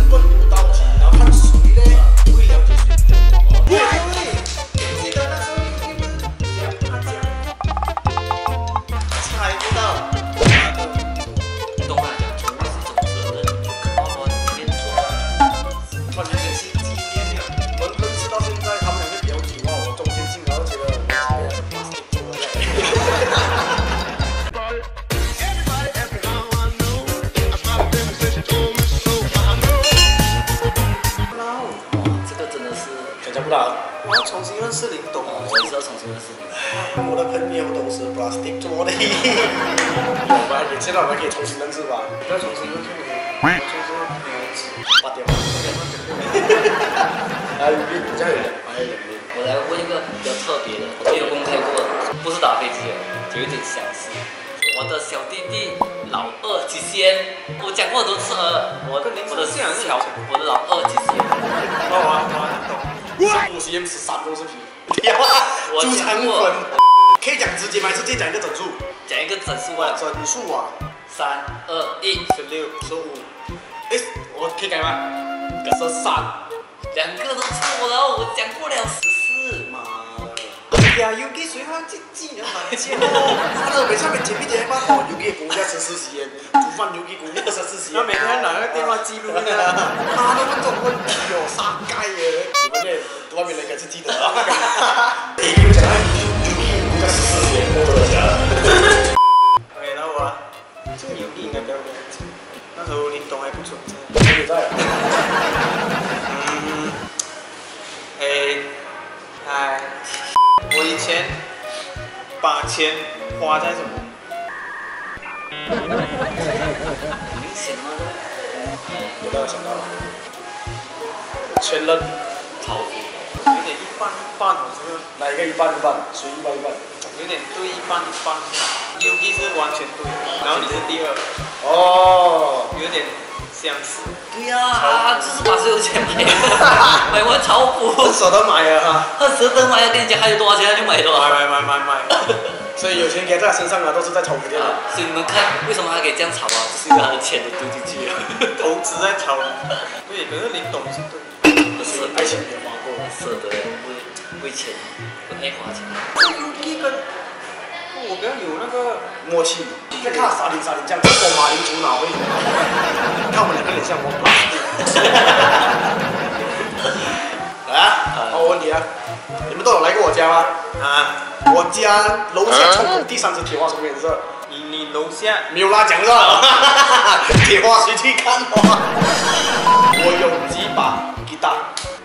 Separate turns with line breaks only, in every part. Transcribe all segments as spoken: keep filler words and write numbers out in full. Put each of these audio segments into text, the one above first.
分不到几，然后看谁嘞，会了解谁比较多。对，记得那时候你们讲他讲，猜不到。
你懂吗？讲宠物是种责任，靠我天做。
他就是几几年了，我们认识到现在，他们两个比较久啊，我中间进来，我觉得我也是 plastic 做的。讲不到，我要重新认识林董。
我也是要重新认识你。
我的朋友都是 plastic 做的。我们现在我们可以重新认识吧？不要重新认识你，就是八点吧。啊，有比较有两百人的。
我来问一个比较特别的，我没有公开过，不是打飞机的，就有点相似。我的小弟弟老二极仙，我讲过很多次了。我我的小我的老二极仙。
哦啊啊！懂。五十 M 十三都是皮。我主场粉。可以讲直接吗？直接讲一个整数。
讲一个整数啊。
整数啊。
三二一，
十六、十五。哎，我可以改吗？十三。
两个都错了，我讲过了十四。
妈的！哎呀，有给谁他记记了蛮久。他的每上面前面前把哦，有给公家十四时间，煮饭有给公家十四时间。他每天拿那个电话记录呢。他都问这种问题哦，傻盖耶！你们那外面人应该是记得啊。哎，你们讲他有给公家十四时间，我都讲。OK， 那我这个有给应该不要给他记。那时候林董还不存在。不在。嗯。哎，哎。我以前把钱花在什么？
明显吗？
有没有想到了？前任。
超级。
有点一半一半，我觉得。哪一个一半一半？谁一半一半？有点对一半一半。Yuki 是完全对，然后你是第二。哦。有点相似。
对呀，啊，就是把所有钱买买完炒股，
很舍得买啊哈，
很舍得买啊！跟你讲，还有多少钱他就买多少。
买买买买买。所以有钱给在他身上啊，都是在炒股店啊。
所以你们看，为什么他可以这样炒啊？就是因为他的钱都丢进去了，
投资在炒。对，可是林董是对，可是爱情也花过，
舍得为为钱，不爱花钱。
Yuki 跟我跟他有那个默契，再看傻林傻林这样，我马铃薯脑会，看我们两个脸像我 plastic。来啊，好问题啊，你们都有来过我家吗？啊，我家楼下窗口第三只铁花什么颜色？你你楼下没有拉奖是吧？铁花谁去看哦？我有几把吉他。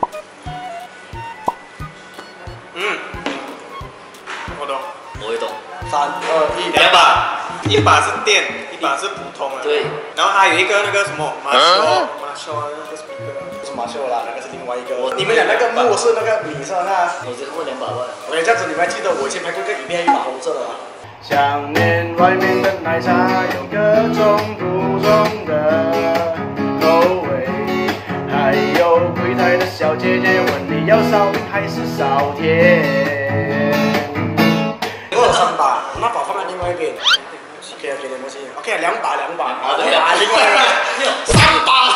嗯，我懂，
我会懂。
三二一，
两把，
一把是电，一把是普通的。对。然后还有一个那个什么马修，马修啊，那个是一个，不是马修啦，那个是另外一个。你们俩那个木是那个米色那？
我只过两把吧。
OK， 这样子你们还记得我以前拍过一个影片，一把红色的吗？想念外面的奶茶有各种不同的口味，还有柜台的小姐姐问你要少冰还是少甜。我有三把，我那把放在另外一边。OK OK， 没关系。OK， 两把两把，
好的，
另外一个三把。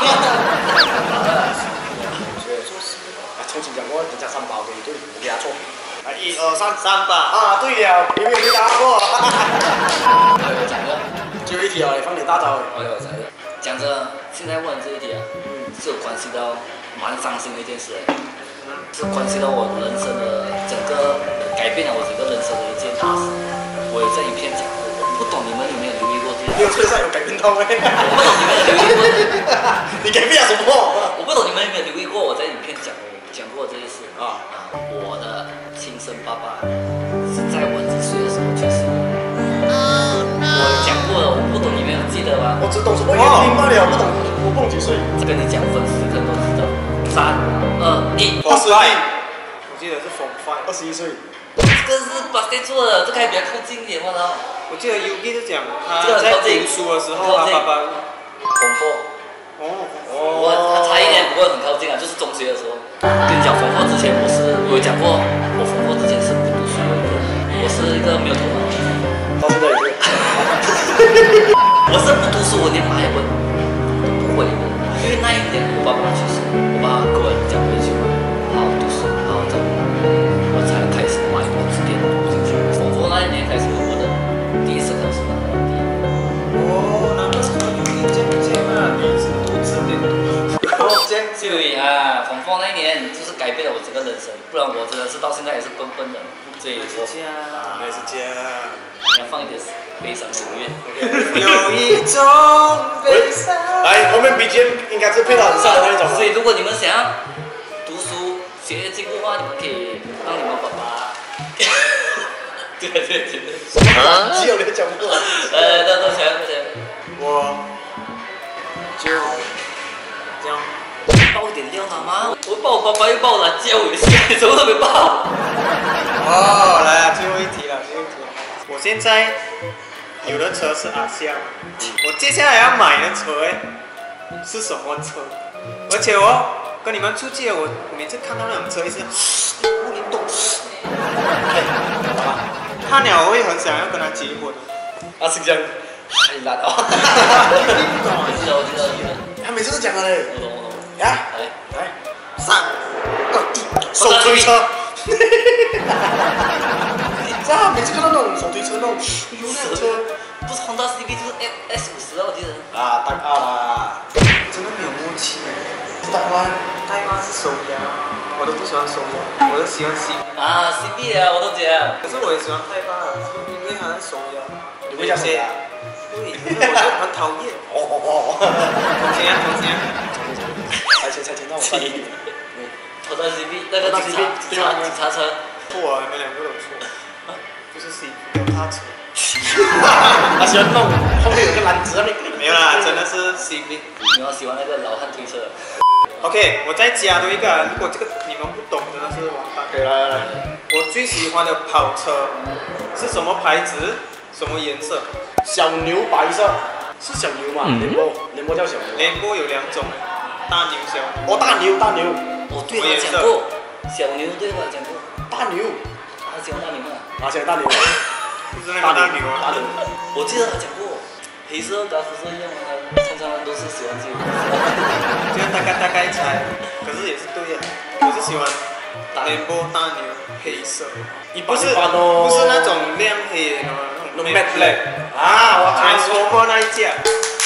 啊，重新讲过，人家三把给对，我给他错。啊，一二三，三把。啊，对了，有没有回答过？
还有讲的，
最后一题哦，你放点大招。
我有讲的，讲着现在问这一题啊，是有关系到蛮伤心的一件事哎，是关系到我人生的整个改变了我整个人生的一件大事。我有在影片讲过，我不懂你们有没有留意过这件事。
你有车上有改变到没？
我不懂你们有留意过。
你改变了什么？
我不懂你们有没有留意过我在影片讲讲过这件事啊啊！我的亲生爸爸是在我几岁的时候去世的。我讲过了，我不懂你们有记得吗？
我只懂什么原因罢了，不懂我不懂几岁。
这跟你讲粉丝可能都知道。三二一，
二十一。我记得是风范，二十一岁。
这个是 basket 做的，这个还比较靠近一点，我操！
我记得 Yuki 是讲他在读书的时候，他爸爸
捅破。
哦哦。
我他差一点，不过很靠近啊，就是中学的时候。跟你讲，缝破之前我是我有讲过，我缝破之前是不读书的，我是一个没有头脑的人。
到现在也是。
我是不读书，我连马来文都不会的，因为那那一年我爸爸去世，我爸跟我讲一句话：好好读书，好好照顾我，我才开始买我字典读进去。从我那一年开始，我的第一次考试拿到第一。
哦，那个时候有一件件啊，第一次读字典读。哦，这样。
所以啊，从风那一年就是改变了我整个人生，不然我真的是到现在也是笨笨的。所以我
这样，原来是这样。
你要放一点悲伤的音乐。
有一种悲伤。来，后面 B G M 应该是配到很上的那种。
所以如果你们想要读书学业进步的话，你们可以让你们爸爸。对对对对。
啊？只有你讲过。
呃，多多想多想。
我就这样。
爆一点料好吗？我爆我爸爸又爆了，叫我一下，什么都没爆。
哦，来啊，最后一题了，最后一题了。我现在有的车是阿香，我接下来要买的车哎是什么车？而且哦，跟你们出去我每次看到那种车，一直不灵动，看了我会很想要跟他结婚。
阿是这样，太烂了。我知道，我知道，我知道。
他每次都讲的嘞。
我懂，我懂。
来
来
来，三二一，手推车。是啊，每次看到那种手推车那种有那种车，
不是 Honda C B 就是 S 五十啊，我记得。
啊，大二啦，真的没有默契。台湾，台湾是手摇，我都不喜欢手摇，我都喜欢 C。
啊 ，C B 啊，我都讲。
可是我也喜欢泰巴，因为它是手摇。
你会讲谁啊？
对，因为我就很讨厌。哦哦哦。同情啊，同情啊。猜拳猜拳，让我翻译。
我的 C B 那个警察警察警察车。
错啊，你们两个都错。不是 C， 有他车。
他喜欢弄后面有个篮子那边。
没有啦，真的是 C B。
你要喜欢那个老汉推车。
OK， 我再加多一个，如果这个你们不懂，真的是完蛋。可以来来来。我最喜欢的跑车是什么牌子？什么颜色？小牛白色。是小牛嘛？联播，联播叫小牛。联播有两种，大牛小。哦，大牛大牛。
我对他讲过，小牛对我讲过。
大牛。
他喜欢大牛啊。
他喜欢大牛。就是那个大牛啊。大牛。
我记得他讲过，黑色跟肤色一样嘛，他常常都是喜欢这个。
这样大概大概猜，可是也是对的。我是喜欢联播大牛黑色。不是不是那种亮黑的那种 matte black 啊，我还说过那一架。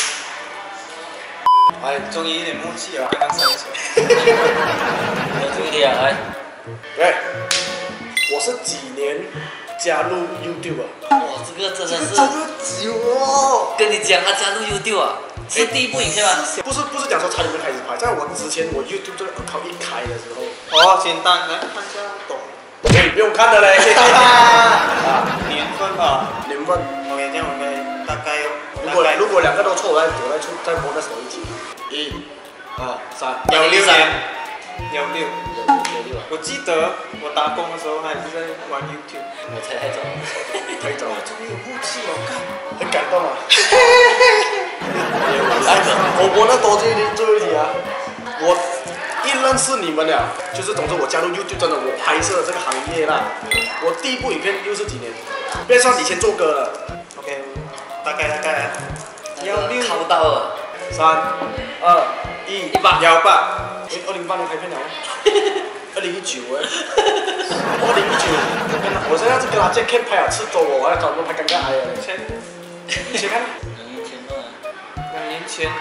哎，终于有点默契了，刚刚上一次。
有这个点来。
对，我是几年加入 YouTube 啊？
哇，这个真的是。
这么久哦！
跟你讲，他加入 YouTube 啊，是第一部影片吗？
不是不是讲说才你们开始拍，在我之前我 YouTube 这个 account 一开的时候。哦，简单，来看一下，懂。你不用看的嘞。啊，年份吧，年份。OK， 这样我们大概。如果如果两个都错，我再我再出再播再手一集。一、二、三，幺六年，幺六，
幺六啊！
我记得我打工的时候，他也是在玩 YouTube。
我猜太早，
太早，终于有默契了，看，很感动啊！来，我播那多最最后一题啊！我一认识你们了，就是总之我加入 YouTube 真的，我拍摄这个行业啦。我第一部影片又是几年？别算以前做歌了。OK， 大概大概幺六
考到了。
三、二、一，一八幺八。哎，二零八年拍片了。二零一九哎。二零一九，我跟他，我现在是跟他借 cam 拍了赤州哦，我要找个拍尴尬癌了。先，一起看。
两年前吧。
两年前。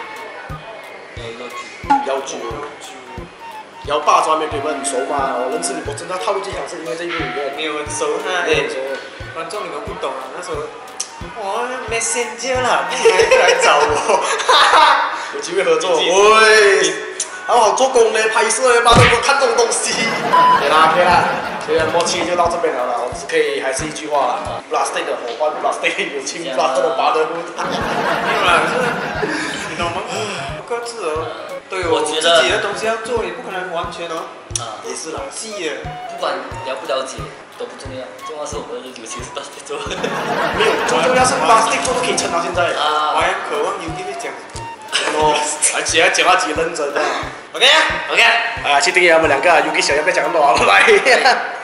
幺九。
幺九。幺八专门对我很熟嘛，我认识你，我真的套路技巧是因为这一部影片。没有很熟哈。没有熟。观众你们不懂啊，那时候。哦 ，Messenger 啦，不然就来找我，有机会合作。喂，好好做工呢，拍摄呢，妈的，我看这种东西。可以啦，可以啦，现在默契就到这边了啦。我只可以还是一句话啦 ，Plastic 的伙伴 ，Plastic 有情 ，Plastic 的拔得不。没有啦，可是你懂吗？各自哦，对我自己的东西要做，也不可能完全哦。啊，也是啦，记的。
不管了不了解。都不重要，重要是我们的友情是 plastic 做。
没有，最重要是 plastic 做都可以撑到现在。啊，我还渴望有机会讲。哦，而且还讲到几认真的。OK 啊 ，OK，哎呀，去订阅他们两个 ，Yuki 小要不要讲那么多啊？拜拜。